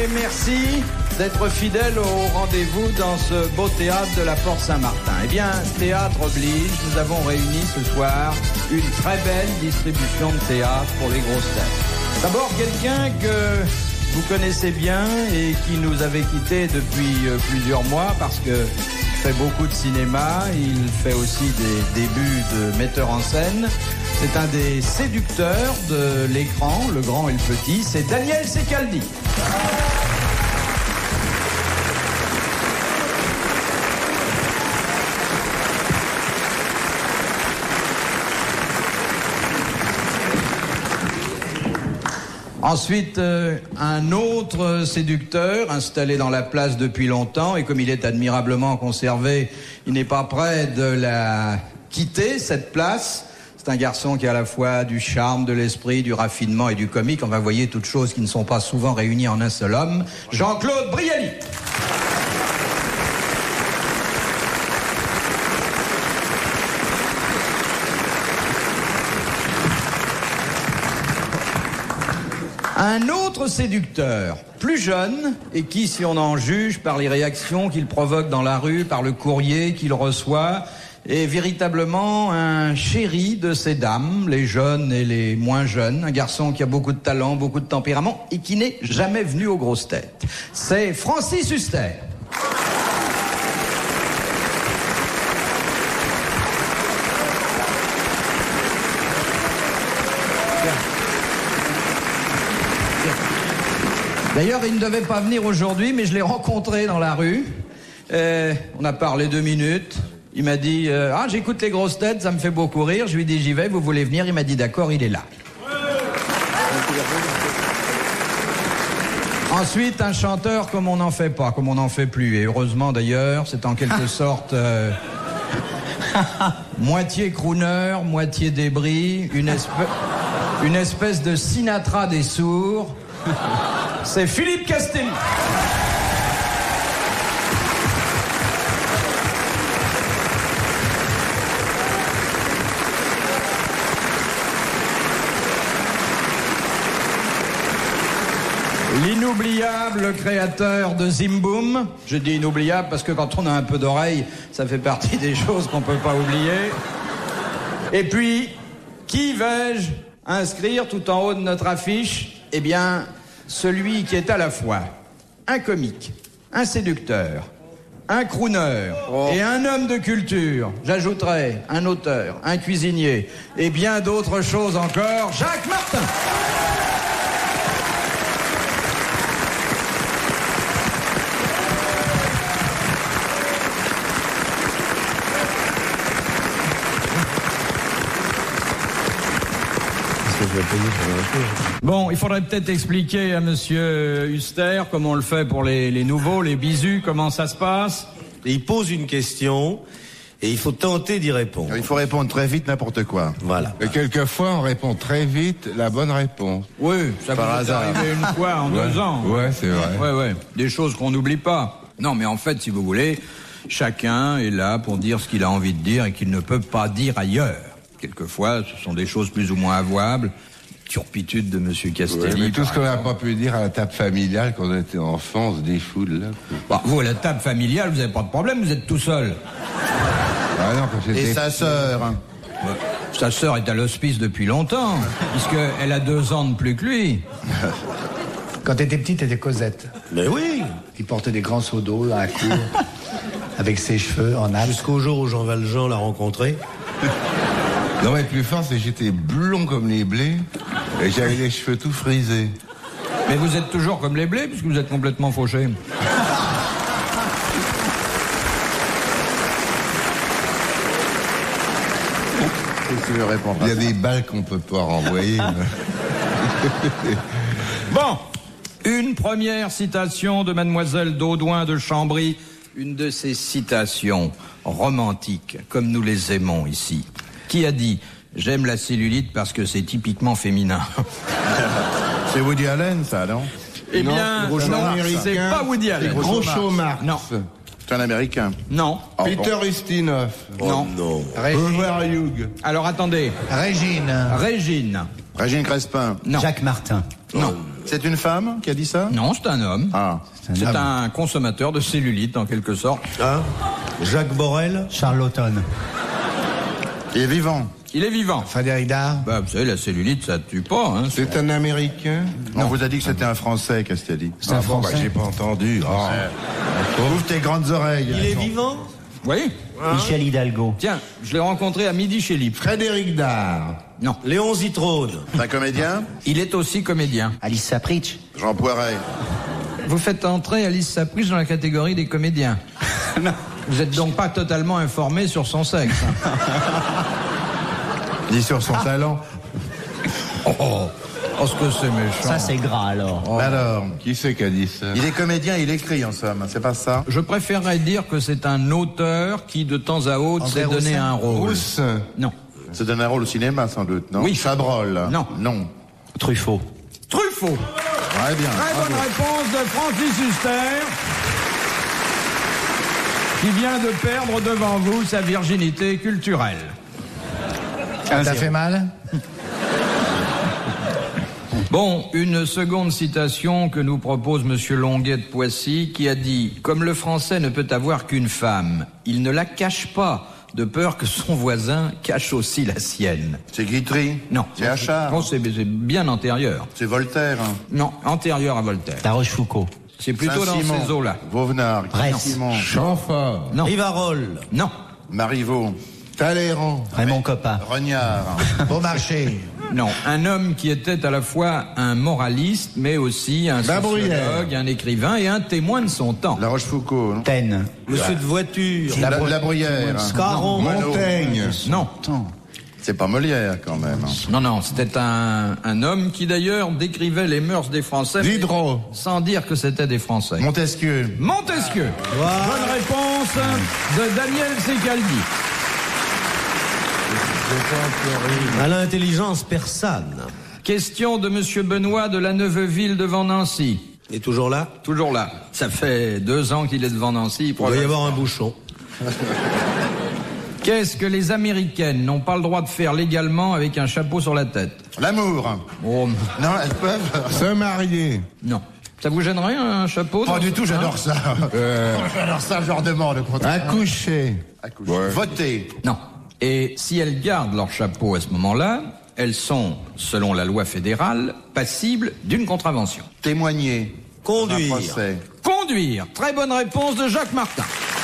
merci d'être fidèle au rendez-vous dans ce beau théâtre de la Porte Saint-Martin. Eh bien, théâtre oblige, nous avons réuni ce soir une très belle distribution de théâtre pour les grosses têtes. D'abord, quelqu'un que vous connaissez bien et qui nous avait quittés depuis plusieurs mois parce que fait beaucoup de cinéma, il fait aussi des débuts de metteur en scène. C'est un des séducteurs de l'écran, le grand et le petit, c'est Daniel Secaldi. Ensuite, un autre séducteur installé dans la place depuis longtemps et comme il est admirablement conservé, il n'est pas prêt de la quitter, cette place. C'est un garçon qui a à la fois du charme, de l'esprit, du raffinement et du comique. On va voir toutes choses qui ne sont pas souvent réunies en un seul homme. Jean-Claude Brialy. Un autre séducteur, plus jeune, et qui, si on en juge par les réactions qu'il provoque dans la rue, par le courrier qu'il reçoit, est véritablement un chéri de ces dames, les jeunes et les moins jeunes. Un garçon qui a beaucoup de talent, beaucoup de tempérament, et qui n'est jamais venu aux grosses têtes. C'est Francis Huster. D'ailleurs, il ne devait pas venir aujourd'hui, mais je l'ai rencontré dans la rue. On a parlé 2 minutes. Il m'a dit j'écoute les grosses têtes, ça me fait beaucoup rire. Je lui ai dit j'y vais, vous voulez venir? Il m'a dit d'accord, il est là. Ensuite, un chanteur comme on n'en fait pas, comme on n'en fait plus. Et heureusement d'ailleurs, c'est en quelque sorte moitié crooner, moitié débris, une espèce de Sinatra des sourds. C'est Philippe Castelli. L'inoubliable créateur de Zimboum. Je dis inoubliable parce que quand on a un peu d'oreille, ça fait partie des choses qu'on ne peut pas oublier. Et puis, qui vais-je inscrire tout en haut de notre affiche? Eh bien, celui qui est à la fois un comique, un séducteur, un crooner et un homme de culture. J'ajouterai un auteur, un cuisinier et bien d'autres choses encore. Jacques Martin. Bon, il faudrait peut-être expliquer à monsieur Huster comment on le fait pour les nouveaux, les bisous, comment ça se passe. Il pose une question et il faut tenter d'y répondre. Il faut répondre très vite n'importe quoi. Voilà. Et quelquefois, on répond très vite la bonne réponse. Oui, ça peut arriver une fois en 2 ans. Ouais, c'est vrai. Ouais. Des choses qu'on n'oublie pas. Non, mais en fait, si vous voulez, chacun est là pour dire ce qu'il a envie de dire et qu'il ne peut pas dire ailleurs. Quelquefois, ce sont des choses plus ou moins avouables. Turpitude de monsieur Castelli. Mais tout ce qu'on n'a pas pu dire à la table familiale quand on était enfant, on se défoule là. Bah, vous, à la table familiale, vous n'avez pas de problème, vous êtes tout seul. Ah non, quand Et sa sœur. Sa sœur est à l'hospice depuis longtemps, puisqu'elle a 2 ans de plus que lui. Quand t'étais petite, t'étais Cosette. Mais oui. Qui portait des grands seaux d'eau dans la cour, avec ses cheveux en nappe. Jusqu'au jour où Jean Valjean l'a rencontré. Non, mais le plus fort, c'est que j'étais blond comme les blés et j'avais les cheveux tout frisés. Mais vous êtes toujours comme les blés, puisque vous êtes complètement fauché. Tu veux répondre? Il y a des balles qu'on peut pas renvoyer. Bon, une première citation de mademoiselle Daudouin de Chambry, une de ces citations romantiques, comme nous les aimons ici. Qui a dit « J'aime la cellulite parce que c'est typiquement féminin ». C'est Woody Allen, ça, non? Eh bien, non, c'est pas Woody Allen. Groucho Marx. Non. C'est un Américain. Non. Peter Ustinov. Non. Non. Hoover Hughes. Alors attendez. Régine. Régine. Régine Crespin. Non. Jacques Martin. Non. C'est une femme qui a dit ça? Non, c'est un homme. Ah. C'est un consommateur de cellulite, en quelque sorte. Ah, Jacques Borel. Charlottone. Il est vivant. Il est vivant. Frédéric Dard. Bah, vous savez, la cellulite, ça tue pas, hein. C'est un Américain? On vous a dit que c'était un Français, Castaldi. C'est un bon, bah, Français. j'ai pas entendu. Ah. Ouvre tes grandes oreilles. Il est vivant. Oui. Michel Hidalgo. Tiens, je l'ai rencontré à midi chez Lip. Frédéric Dard. Non. Léon Zitrone. C'est un comédien? Il est aussi comédien. Alice Sapritch. Jean Poiret. Vous faites entrer Alice Sapritch dans la catégorie des comédiens. Non. Vous êtes donc pas totalement informé sur son sexe. Ni sur son talent. Oh, ce que c'est méchant. Ça, c'est gras, alors. Oh. Alors, Qui c'est qui a dit ça? il est comédien, il écrit en somme. C'est pas ça? Je préférerais dire que c'est un auteur qui, de temps à autre, André s'est donné Roussin. un rôle. Rousse. Non. C'est donne un rôle au cinéma, sans doute, non? Oui. Chabrol. Non. Non. Truffaut. Truffaut. Ouais, bien. Très Bravo. bonne réponse de Francis Huster, qui vient de perdre devant vous sa virginité culturelle. Ça t'a fait mal? Bon, une seconde citation que nous propose Monsieur Longuet de Poissy, qui a dit « Comme le français ne peut avoir qu'une femme, il ne la cache pas, de peur que son voisin cache aussi la sienne. C'est Guitry? Non. C'est Achard? Non, c'est bien antérieur. C'est Voltaire? Non, antérieur à Voltaire. La Rochefoucauld. C'est plutôt dans Saint-Simon. ces eaux-là. Vauvenard. Brest. Simon. Chamfort. Non. Rivarol. Non. Marivaux. Talleyrand. Raymond Coppa. Rognard. Beaumarchais. Non, un homme qui était à la fois un moraliste, mais aussi un La Bruyère. sociologue, un écrivain et un témoin de son temps. La Rochefoucauld. Non? Taine. Monsieur de voiture. La Bruyère. Scarron. Montaigne. Non, C'est pas Molière, quand même. non, c'était un homme qui d'ailleurs décrivait les mœurs des Français, mais Diderot. sans dire que c'était des Français. Montesquieu. Montesquieu. Bonne réponse de Daniel Secaldi. À l'intelligence persane. Question de Monsieur Benoît de la Neuveville devant Nancy. Il est toujours là? Toujours là. Ça fait 2 ans qu'il est devant Nancy. Il doit y avoir un bouchon. Qu'est-ce que les Américaines n'ont pas le droit de faire légalement avec un chapeau sur la tête? L'amour. Oh, Non, elles peuvent. Se marier. non. Ça vous gênerait un chapeau? Pas dans du ce- tout, j'adore ça. J'adore ça, je leur demande le contraire. Accoucher. Ouais. Voter. Non. Et si elles gardent leur chapeau à ce moment-là, elles sont, selon la loi fédérale, passibles d'une contravention. Témoigner. Conduire. Un procès. Conduire. Très bonne réponse de Jacques Martin.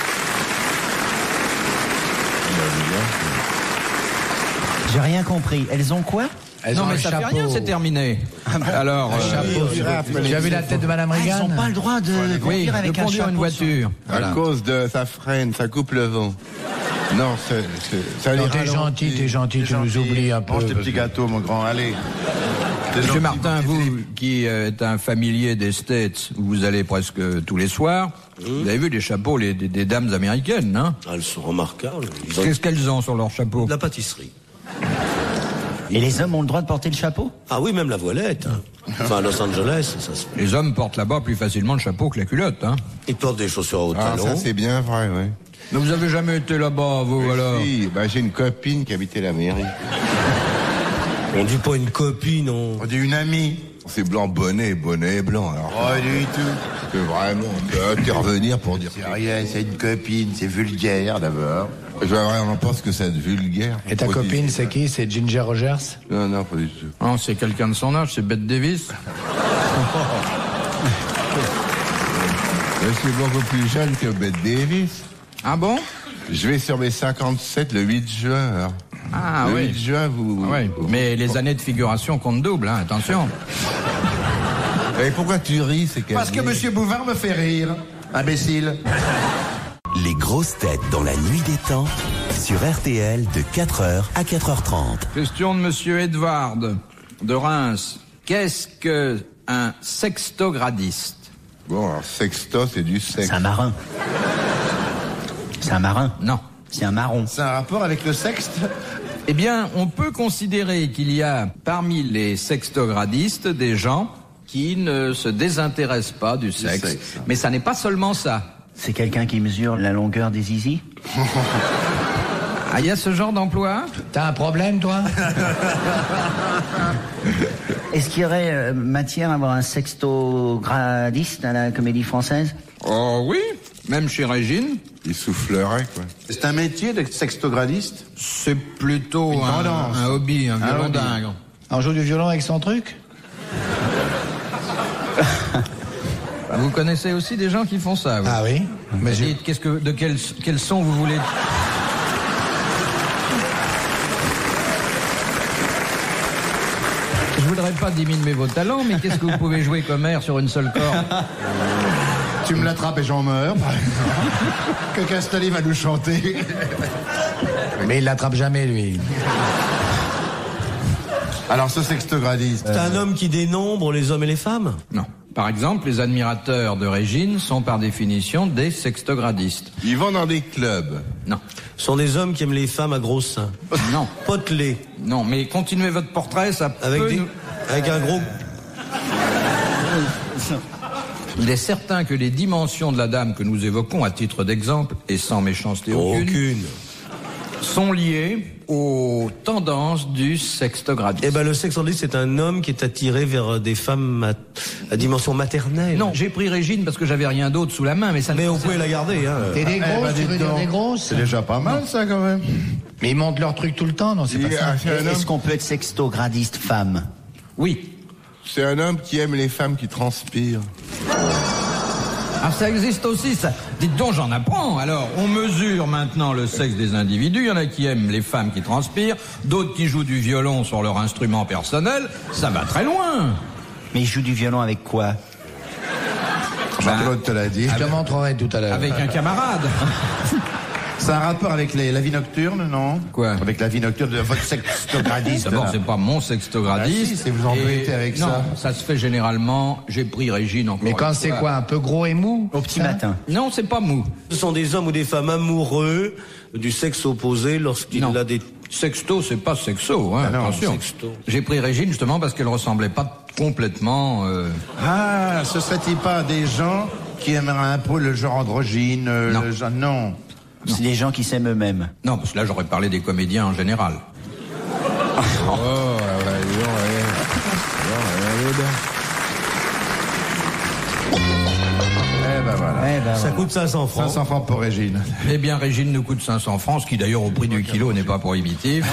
J'ai rien compris. Elles ont quoi? Elles non, ont mais un ça chapeau. fait rien, c'est terminé. Alors, Tu as vu la tête de Madame Reagan? Elles n'ont pas le droit de oui, conduire de avec un conduire chapeau. une voiture. À cause de ça freine, ça coupe le vent. Non, ça Non, les t'es ralentit. gentil, tu nous oublies un peu. Mange tes petits gâteaux, mon grand, allez. T'es Monsieur gentil, Martin, mon petit vous qui êtes un familier des States, où vous allez presque tous les soirs, vous avez vu les chapeaux des dames américaines, hein? Ah, elles sont remarquables. Ils ont Qu'est-ce qu'elles ont sur leur chapeau? de la pâtisserie. Et les hommes ont le droit de porter le chapeau? Ah oui, même la voilette. Hein. Enfin, à Los Angeles, ça se... Les hommes portent là-bas plus facilement le chapeau que la culotte, hein? Ils portent des chaussures à haut Ah, talon. ça c'est bien vrai, oui. Mais vous avez jamais été là-bas, vous, alors? Si, bah, j'ai une copine qui habitait la mairie. On dit pas une copine, on... On dit une amie. C'est blanc, bonnet blanc. Alors, Oh, du tout. que vraiment, on peut intervenir pour dire. C'est rien, c'est une copine, c'est vulgaire d'abord. Je vois vraiment pas ce que c'est de vulgaire. Et ta copine, c'est qui? C'est Ginger Rogers? Non, pas du tout. Non, c'est quelqu'un de son âge, c'est Bette Davis. Je suis beaucoup plus jeune que Bette Davis. Ah bon? Je vais sur mes 57 le 8 juin. Alors. Ah le oui. 8 juin, vous... Oui, mais les années de figuration comptent double, hein, attention. Et pourquoi tu ris, c'est Parce que Monsieur Bouvard me fait rire. Imbécile. Les grosses têtes dans la nuit des temps sur RTL de 4h à 4h30. Question de Monsieur Edvard de Reims. Qu'est-ce que un sextogradiste? Bon, alors, sexto, c'est du sexe. C'est un marin. C'est un marin. Non. C'est un marron. C'est un rapport avec le sexe? Eh bien, on peut considérer qu'il y a parmi les sextogradistes des gens qui ne se désintéressent pas du sexe. sexe. Mais ça n'est pas seulement ça. C'est quelqu'un qui mesure la longueur des zizi? Ah, il y a ce genre d'emploi? T'as un problème, toi? Est-ce qu'il y aurait matière à avoir un sextogradiste à la Comédie Française? Oh oui, même chez Régine. Il soufflerait, quoi. C'est un métier de sextogradiste? C'est plutôt tendance. un hobby, un violon hobby. dingue. On joue du violon avec son truc? Vous connaissez aussi des gens qui font ça, vous? Ah oui? Mais Dites, quel son vous voulez? Je voudrais pas diminuer vos talents, mais qu'est-ce que vous pouvez jouer comme air sur une seule corde? Tu me l'attrapes et j'en meurs, par exemple. Que Castelli va nous chanter. Mais il l'attrape jamais, lui. Alors, ce sextogradiste. C'est un homme qui dénombre les hommes et les femmes? Non. Par exemple, les admirateurs de Régine sont par définition des sextogradistes. Ils vont dans des clubs. Non. Ce sont des hommes qui aiment les femmes à gros seins. Non. Potelés. Non, mais continuez votre portrait, ça Avec, peut nous... avec un gros... Il est certain que les dimensions de la dame que nous évoquons à titre d'exemple, et sans méchanceté aucune, sont liées aux tendances du sextogradisme. Eh ben, le sextogradiste, c'est un homme qui est attiré vers des femmes à dimension maternelle. Non, j'ai pris Régine parce que j'avais rien d'autre sous la main, mais ça ne Mais vous concerne- pouvez la garder, hein. T'es des grosses, tu veux dire des grosses? C'est déjà pas mal, ça, quand même. Mais ils montent leur truc tout le temps, non? C'est pas ça. C'est un homme- Est-ce qu'on peut être sextogradiste femme? Oui. c'est un homme qui aime les femmes qui transpirent. Ah, ça existe aussi, ça. Dites donc, j'en apprends. Alors, on mesure maintenant le sexe des individus. Il y en a qui aiment les femmes qui transpirent, d'autres qui jouent du violon sur leur instrument personnel. Ça va très loin. Mais il joue du violon avec quoi? Jean-Claude te l'a dit. Je te montrerai tout à l'heure. Avec un camarade. C'est un rapport avec la vie nocturne, non? Quoi? Avec la vie nocturne de votre sextogradiste. D'abord, là. c'est pas mon sextogradiste. Ah si, c'est vous embêtez Et avec non, ça. ça se fait généralement. J'ai pris Régine encore. Mais une quand fois. c'est quoi? Un peu gros et mou? Au petit ça matin. Non, c'est pas mou. Ce sont des hommes ou des femmes amoureux du sexe opposé lorsqu'il Non. a des... Sexto, c'est pas sexo, hein, Ah non, attention. sexto. J'ai pris Régine justement parce qu'elle ressemblait pas complètement. Ah, ce serait-il pas des gens qui aimeraient un peu le genre androgyne, Non. le genre... Non. C'est des gens qui s'aiment eux-mêmes. Non, parce que là, j'aurais parlé des comédiens en général. Eh ben voilà. Ça coûte 500 francs. 500 francs pour Régine. Eh bien, Régine nous coûte 500 francs, ce qui d'ailleurs au prix du kilo n'est pas prohibitif.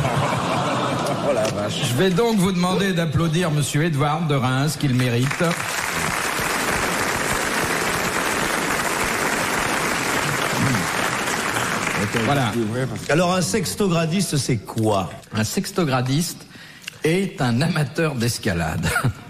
Je vais donc vous demander d'applaudir Monsieur Edouard de Reims, qu'il mérite. Voilà. Alors un sextogradiste, c'est quoi? Un sextogradiste est un amateur d'escalade.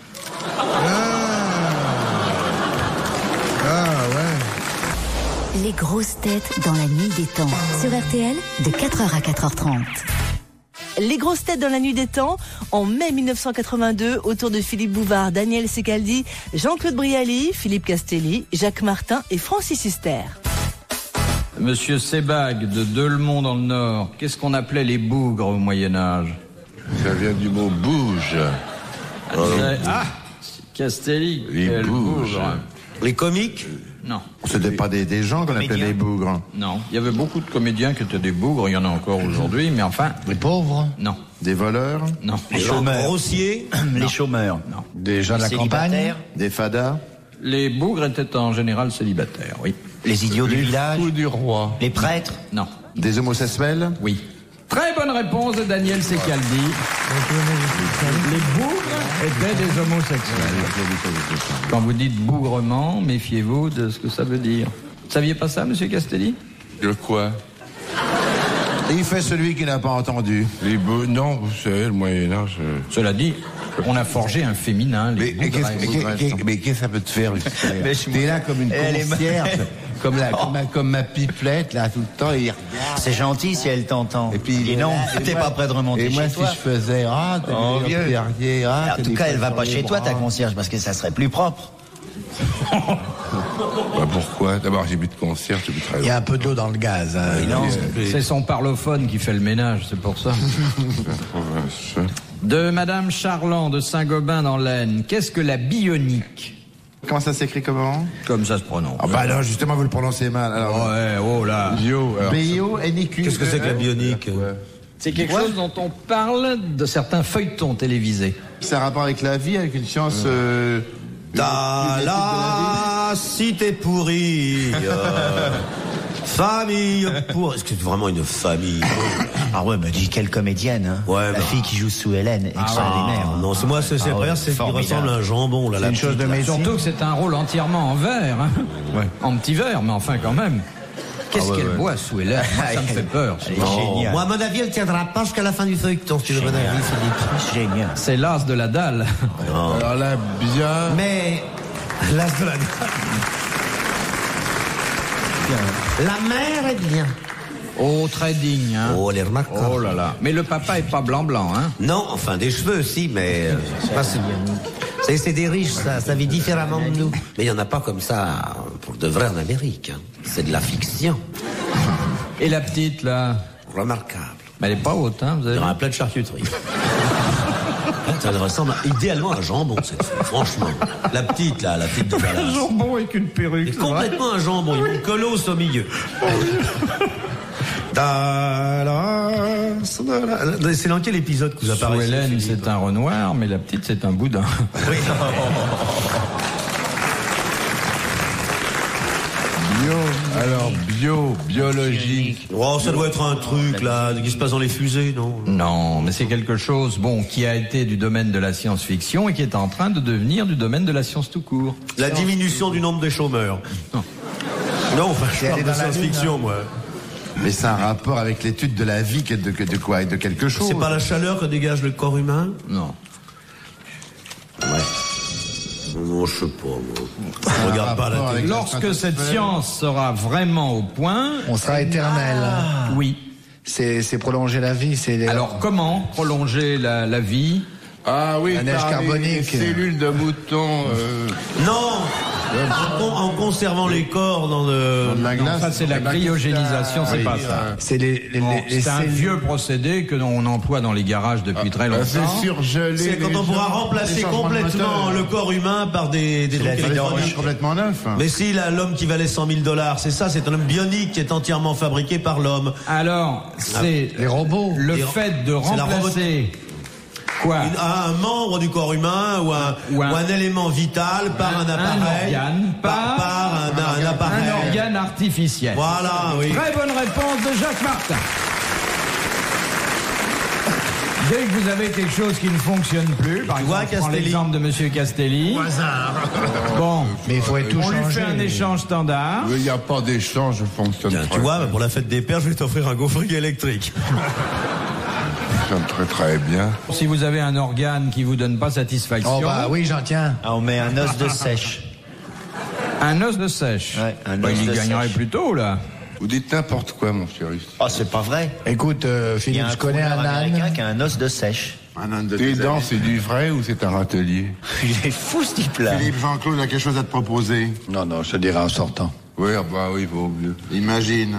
Les grosses têtes dans la nuit des temps. Sur RTL, de 4h à 4h30. Les grosses têtes dans la nuit des temps, en mai 1982, autour de Philippe Bouvard, Daniel Secaldi, Jean-Claude Brialy, Philippe Castelli, Jacques Martin et Francis Huster. Monsieur Sebag de Delemont dans le Nord, qu'est-ce qu'on appelait les bougres au Moyen-Âge? Ça vient du mot bouge. Ah, Castelli, Les quel bougres. bougre. Les comiques? Non, C'était pas des gens qu'on appelait les bougres. non. Il y avait beaucoup de comédiens qui étaient des bougres, il y en a encore aujourd'hui, mais enfin, Les pauvres? non, Des voleurs, non. Les chômeurs. Grossiers? Les chômeurs. Non. Des gens de la Les campagne? célibataires. des fadas. Les bougres étaient en général célibataires, oui. Les idiots du village. Ou du roi. Les prêtres. Non, Des homosexuels. oui. Très bonne réponse de Daniel Secaldi. Les bougres étaient des homosexuels. Quand vous dites bougrement, méfiez-vous de ce que ça veut dire. Vous saviez pas ça, Monsieur Castelli? De quoi? Et il fait celui qui n'a pas entendu. Non, vous savez, le Moyen-Âge... Cela dit, on a forgé un féminin, les Mais bougres. qu'est-ce que ça peut te faire, T'es là comme une concierge, comme ma pipelette, là, tout le temps, et il regarde. C'est gentil si elle t'entend. Et puis, Et non, et t'es moi- pas près de remonter Et moi, chez si toi. je faisais, t'as Oh, des vieux. perriers, En tout cas, elle va pas chez toi, ta concierge, parce que ça serait plus propre. Bah, pourquoi? D'abord, j'ai plus de concierge, j'ai plus de Il y travail. a un peu d'eau dans le gaz. Hein. C'est son parlophone qui fait le ménage, c'est pour ça. De Madame Charland de Saint-Gobain dans l'Aisne, qu'est-ce que la bionique? Comment ça s'écrit comment? Comme ça se prononce. Ah bah non, justement, vous le prononcez mal. Alors, Ouais, oh là. Bio. B-I-O-N-I-Q. Qu'est-ce que c'est que la bionique? C'est quelque chose dont on parle de certains feuilletons télévisés. C'est un rapport avec la vie, avec une science... T'as la cité pourrie. Famille pourrie. Est-ce que c'est vraiment une famille? Ah ouais, bah dis quelle comédienne, hein. Ouais, la bah. fille qui joue sous Hélène, extraordinaire. Ah, non, c'est moi, c'est Ah ouais, vrai, c'est qui formidable. ressemble à un jambon, là. C'est une chose de médecine. Surtout que c'est un rôle entièrement en verre. Hein. Ouais. En petit verre, mais enfin quand même. Qu'est-ce qu'elle boit sous Hélène? Moi, ça me fait peur. Elle est géniale. Moi, à mon avis, elle tiendra pas jusqu'à la fin du feuilleton, si tu veux mon avis, Philippe. Génial. C'est l'as de la dalle. Alors là, bien... Mais, l'as de la La mère est bien. Oh, très digne. Hein. Oh, elle est remarquable. Oh là là. Mais le papa est pas blanc-blanc, hein. Non, enfin, des cheveux, si, mais... c'est des riches, ça vit différemment de nous. Mais il n'y en a pas comme ça, pour de vrai, en Amérique. Hein. C'est de la fiction. Et la petite, là? Remarquable. Mais elle est pas haute, hein, vous avez Il y vu? aura un plat de charcuterie. Ça ressemble idéalement à un jambon, cette fille, franchement. La petite, là, la petite de Dallas. Un jambon avec une perruque. C'est complètement un jambon, il y a une colosse au milieu. C'est dans quel épisode que vous Sous apparaissez, Hélène, Philippe? c'est un Renoir, mais la petite, c'est un boudin. Oui. Biologique. Oh, ça doit être un truc, là, qui se passe dans les fusées, non? Non, mais c'est quelque chose, bon, qui a été du domaine de la science-fiction et qui est en train de devenir du domaine de la science tout court. La diminution du nombre des chômeurs. Non. Non, enfin, je parle allé de dans la science-fiction, moi. Mais c'est un rapport avec l'étude de la vie, de quoi? De quelque chose. C'est pas la chaleur que dégage le corps humain? Non. Non, je sais pas, moi. Je regarde pas la télé. Lorsque cette science sera vraiment au point, On sera éternel. oui. C'est prolonger la vie. C'est Alors comment prolonger la vie? Ah oui, La neige par carbonique. les cellules de mouton. Non! En conservant les corps dans le... de la glace. Ça c'est la cryogénisation, c'est pas ça. c'est les C'est un cellules. vieux procédé que l'on emploie dans les garages depuis très longtemps. C'est surgelé. C'est quand les on pourra gens, remplacer les changements de complètement moteur. le corps humain par des trucs C'est électroniques. complètement neuf. Mais si, là, l'homme qui valait $100,000, c'est ça, c'est un homme bionique qui est entièrement fabriqué par l'homme. Alors, c'est Les robots. le Les- fait de c'est la remplacer quoi? Un membre du corps humain ou un élément vital par un appareil. organe, par un appareil. Un organe artificiel. Voilà, oui. Très bonne réponse de Jacques Martin. Dès que vous avez quelque chose qui ne fonctionne plus, par vois, exemple, je prends Castelli. l'exemple de Monsieur Castelli. Bon, Mais il faut tout on lui changer. fait un échange standard. Il n'y a pas d'échange, je fonctionne Tiens, très tu vois, pour la fête des pères, je vais t'offrir un gaufrier électrique. fonctionne très très bien. Si vous avez un organe qui vous donne pas satisfaction, Oh bah oui, j'en tiens. Ah, on met un os de sèche. un os de sèche. Ouais, un Bah, os il y de gagnerait sèche. plus tôt, là. Vous dites n'importe quoi, mon chéri. Oh, c'est pas vrai. Écoute, Il y Philippe, a un je connais un fourneur américain âne. qui a un os de sèche. Tes dents, c'est du vrai ou c'est un râtelier? Il est fou, ce type-là. Philippe, Jean-Claude a quelque chose à te proposer. Non, non, je te dirai en sortant. Oui, ah bah oui, vaut mieux. Imagine.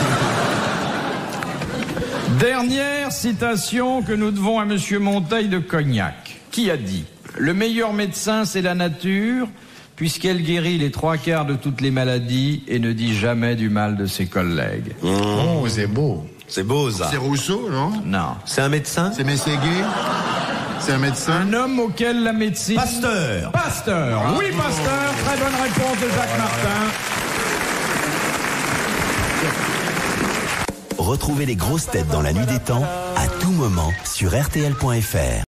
Dernière citation que nous devons à Monsieur Monteil de Cognac, qui a dit « Le meilleur médecin, c'est la nature, puisqu'elle guérit les 3/4 de toutes les maladies et ne dit jamais du mal de ses collègues. Oh, c'est beau. C'est beau, ça. C'est Rousseau, non » Non. C'est un médecin? C'est Mességuet. C'est un médecin. Un homme auquel la médecine... Pasteur. Pasteur. Oui, Pasteur. Très bonne réponse de Jacques Martin. Retrouvez les grosses têtes dans la nuit des temps à tout moment sur RTL.fr.